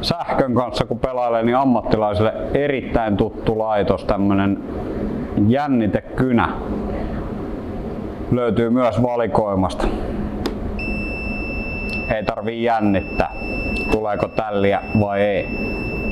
sähkön kanssa kun pelailee, niin ammattilaisille erittäin tuttu laitos, tämmönen jännitekynä. Löytyy myös valikoimasta. Ei tarvii jännittää, tuleeko tälliä vai ei.